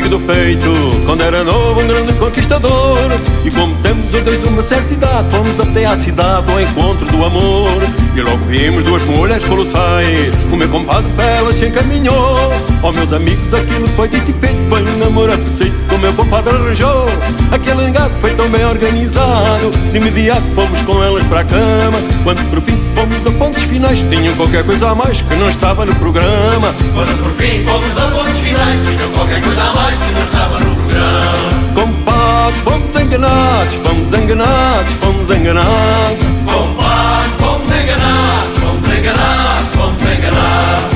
amigo do peito, quando era novo um grande conquistador. E como temos os dois uma certa idade, fomos até à cidade ao encontro do amor. E logo vimos duas mulheres colossais, o meu compadre pelas se encaminhou. Oh meus amigos, aquilo foi dito e feito, foi um namoro perfeito que o meu compadre arranjou. Aquele engado foi tão bem organizado, de imediato fomos com elas para a cama. Quando por fim fomos a pontos finais, tinham qualquer coisa a mais que não estava no programa. Quando por fim fomos a pontos finais, tinham qualquer coisa a mais que não estava no programa. Compadre, fomos enganados, fomos enganados, fomos enganados. Compadre, fomos enganados, fomos enganados, fomos enganados.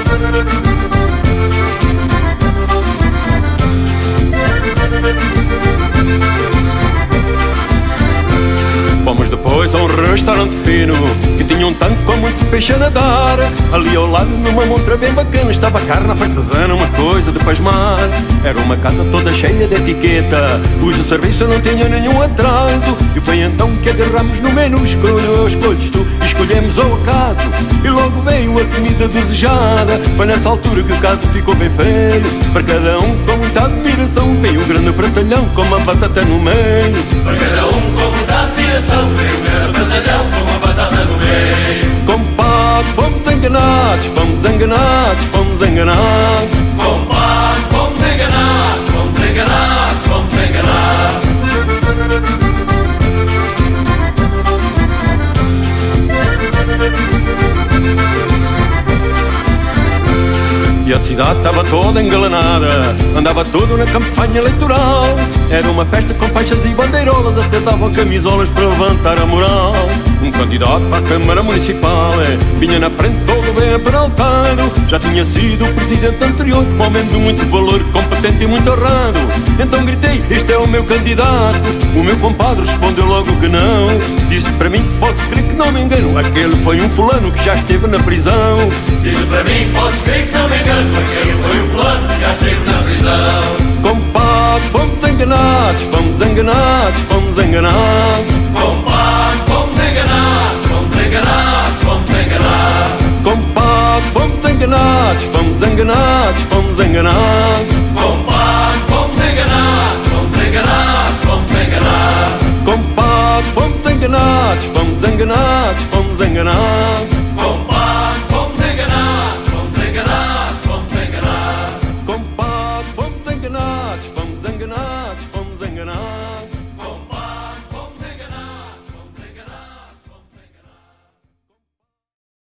Fomos depois a um restaurante fino que tinha um tanque com muito peixe a nadar. Ali ao lado, numa montra bem bacana, estava carne artesana, uma coisa de pasmar. Era uma casa toda cheia de etiqueta, cujo serviço não tinha nenhum atraso. E foi então que agarramos no menu, escolhes tu, escolhemos ao acaso. E logo veio a comida desejada. Foi nessa altura que o caso ficou bem feio. Para cada um com muita admiração veio um grande pratalhão com uma batata no meio. Para cada um com muita admiração veio um grande pratalhão com uma batata no meio. Compadre, fomos enganados, fomos enganados, fomos enganados. Compadre, fomos enganados, fomos enganados, fomos enganados. E a cidade estava toda engalanada, andava tudo na campanha eleitoral. Era uma festa com faixas e bandeirolas, até davam camisolas para levantar a moral. Um candidato para a Câmara Municipal vinha na frente todo bem aperaltado. Já tinha sido o presidente anterior, um homem de muito valor, competente e muito honrado. Então gritei, este é o meu candidato. O meu compadre respondeu logo que não. Disse para mim, podes crer que não me engano, aquele foi um fulano que já esteve na prisão. Disse para mim, podes crer que não me engano, aquele foi um fulano que já esteve na prisão. Compadre, fomos enganados, fomos enganados, fomos enganados. Compadre, fomos enganados, fomos enganados, fomos enganados. Compadre, fomos enganados, fomos enganados, fomos enganados. Compadre, fomos enganados, fomos enganados, fomos enganados. Compadre, fomos enganados, fomos enganados, fomos enganados.